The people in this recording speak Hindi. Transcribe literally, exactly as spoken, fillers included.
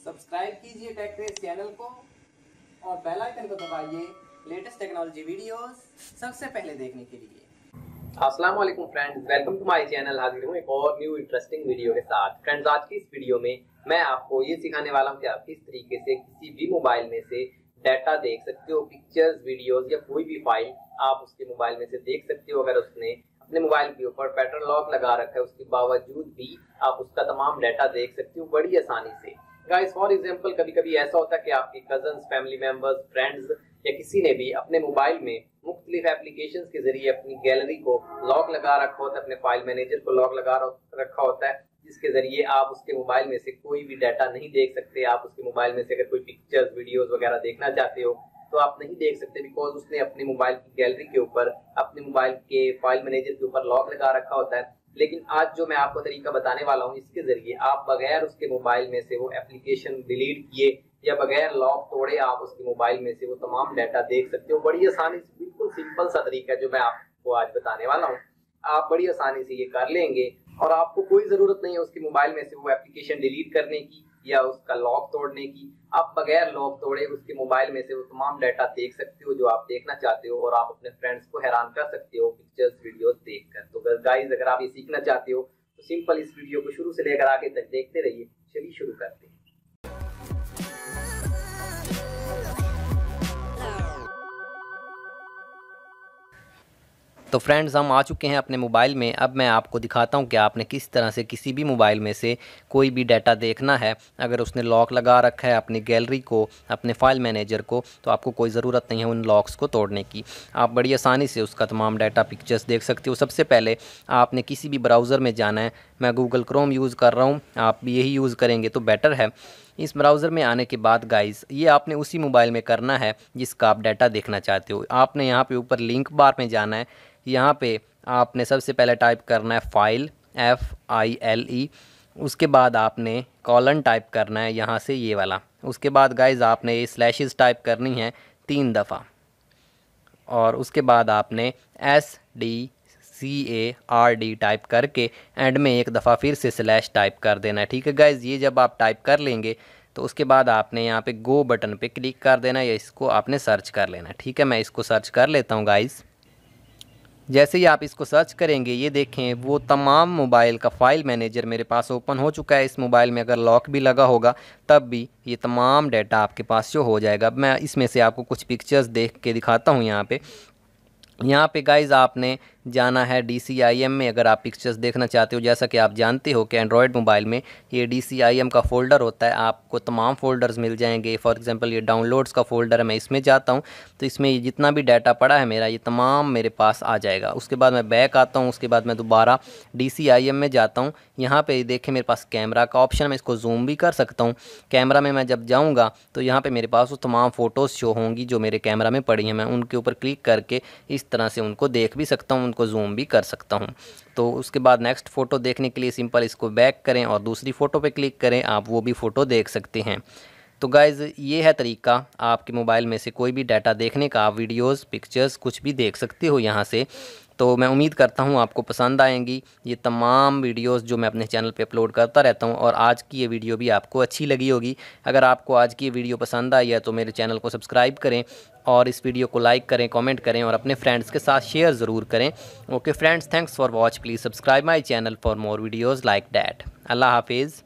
सब्सक्राइब कीजिए टेक क्रेज चैनल को और बेल आइकन को दबाइए लेटेस्ट टेक्नोलॉजी वीडियोस सबसे पहले देखने के लिए। अस्सलाम वालेकुम friends, welcome to my channel. हाजिर हूँ एक और न्यू इंटरेस्टिंग वीडियो के साथ। फ्रेंड्स, आज की इस वीडियो में मैं आपको ये सिखाने वाला हूँ कि आप किस तरीके से किसी भी मोबाइल में से डाटा देख सकते हो, पिक्चर्स, वीडियोस या कोई भी फाइल आप उसके मोबाइल में से देख सकते हो। अगर उसने अपने मोबाइल के ऊपर पैटर्न लॉक लगा रखा है, उसके बावजूद भी आप उसका तमाम डाटा देख सकते हो बड़ी आसानी से। गाइस, फॉर एग्जांपल, कभी कभी ऐसा होता है कि आपके कजन्स, फैमिली मेंबर्स, फ्रेंड्स या किसी ने भी अपने मोबाइल में मुख्तलिफ एप्लीकेशंस के जरिए अपनी गैलरी को लॉक लगा रखा होता है, अपने फाइल मैनेजर को लॉक लगा रखा होता है, जिसके जरिए आप उसके मोबाइल में से कोई भी डाटा नहीं देख सकते। आप उसके मोबाइल में से अगर कोई पिक्चर्स, वीडियोस वगैरह देखना चाहते हो तो आप नहीं देख सकते, बिकॉज उसने अपने मोबाइल की गैलरी के ऊपर, अपने मोबाइल के फाइल मैनेजर के ऊपर लॉक लगा रखा होता है। लेकिन आज जो मैं आपको तरीका बताने वाला हूँ, इसके जरिए आप बगैर उसके मोबाइल में से वो एप्लीकेशन डिलीट किए या बगैर लॉक तोड़े आप उसके मोबाइल में से वो तमाम डाटा देख सकते हो बड़ी आसानी से। बिल्कुल सिंपल सा तरीका जो मैं आपको आज बताने वाला हूँ, आप बड़ी आसानी से ये कर लेंगे और आपको कोई जरूरत नहीं है उसके मोबाइल में से वो एप्लीकेशन डिलीट करने की या उसका लॉक तोड़ने की। आप बगैर लॉक तोड़े उसके मोबाइल में से वो तमाम डाटा देख सकते हो जो आप देखना चाहते हो, और आप अपने फ्रेंड्स को हैरान कर सकते हो पिक्चर्स, वीडियोस देखकर। तो गाइस, अगर आप ये सीखना चाहते हो तो सिंपल इस वीडियो को शुरू से लेकर आगे तक देखते रहिए। चलिए शुरू करते हैं। तो फ्रेंड्स, हम आ चुके हैं अपने मोबाइल में। अब मैं आपको दिखाता हूं कि आपने किस तरह से किसी भी मोबाइल में से कोई भी डाटा देखना है। अगर उसने लॉक लगा रखा है अपनी गैलरी को, अपने फाइल मैनेजर को, तो आपको कोई ज़रूरत नहीं है उन लॉक्स को तोड़ने की। आप बड़ी आसानी से उसका तमाम डाटा, पिक्चर्स देख सकते हो। सबसे पहले आपने किसी भी ब्राउज़र में जाना है। मैं गूगल क्रोम यूज़ कर रहा हूँ, आप भी यही यूज़ करेंगे तो बेटर है। इस ब्राउज़र में आने के बाद गाइस, ये आपने उसी मोबाइल में करना है जिसका आप डाटा देखना चाहते हो। आपने यहाँ पे ऊपर लिंक बार में जाना है। यहाँ पे आपने सबसे पहले टाइप करना है file, F I L E. उसके बाद आपने कॉलन टाइप करना है यहाँ से, ये वाला। उसके बाद गाइस आपने ये स्लैशेस टाइप करनी है तीन दफ़ा, और उसके बाद आपने S D C A R D type करके एंड में एक दफ़ा फिर से स्लैश टाइप कर देना है। ठीक है गाइस, ये जब आप टाइप कर लेंगे तो उसके बाद आपने यहाँ पे गो बटन पे क्लिक कर देना है या इसको आपने सर्च कर लेना है। ठीक है, मैं इसको सर्च कर लेता हूँ गाइस। जैसे ही आप इसको सर्च करेंगे, ये देखें वो तमाम मोबाइल का फ़ाइल मैनेजर मेरे पास ओपन हो चुका है। इस मोबाइल में अगर लॉक भी लगा होगा तब भी ये तमाम डाटा आपके पास शो हो जाएगा। अब मैं इसमें से आपको कुछ पिक्चर्स देख के दिखाता हूँ। यहाँ पे यहाँ पे गाइज़ आपने जाना है डी सी आई एम में अगर आप पिक्चर्स देखना चाहते हो। जैसा कि आप जानते हो कि एंड्रॉयड मोबाइल में ये डी सी आई एम का फ़ोल्डर होता है, आपको तमाम फ़ोल्डर्स मिल जाएंगे। फॉर एग्जांपल, ये डाउनलोड्स का फ़ोल्डर है, मैं इसमें जाता हूँ तो इसमें ये जितना भी डाटा पड़ा है मेरा, ये तमाम मेरे पास आ जाएगा। उसके बाद मैं बैक आता हूँ, उसके बाद मैं दोबारा डी सी आई एम में जाता हूँ। यहाँ पर देखें मेरे पास कैमरा का ऑप्शन, मैं इसको जूम भी कर सकता हूँ। कैमरा में मैं जब जाऊँगा तो यहाँ पर मेरे पास वो तमाम फ़ोटोज़ शो होंगी जो मेरे कैमरा में पड़ी हैं। मैं उनके ऊपर क्लिक करके इस तरह से उनको देख भी सकता हूँ, उनको जूम भी कर सकता हूँ। तो उसके बाद नेक्स्ट फ़ोटो देखने के लिए सिंपल इसको बैक करें और दूसरी फ़ोटो पे क्लिक करें, आप वो भी फ़ोटो देख सकते हैं। तो गाइज़, ये है तरीका आपके मोबाइल में से कोई भी डाटा देखने का। आप वीडियोस, पिक्चर्स कुछ भी देख सकते हो यहाँ से। तो मैं उम्मीद करता हूँ आपको पसंद आएंगी ये तमाम वीडियोस जो मैं अपने चैनल पे अपलोड करता रहता हूँ, और आज की ये वीडियो भी आपको अच्छी लगी होगी। अगर आपको आज की ये वीडियो पसंद आई है तो मेरे चैनल को सब्सक्राइब करें और इस वीडियो को लाइक करें, कमेंट करें और अपने फ्रेंड्स के साथ शेयर ज़रूर करें। Okay friends, thanks for watch. Please subscribe my channel for more videos like that. अल्लाह हाफिज़।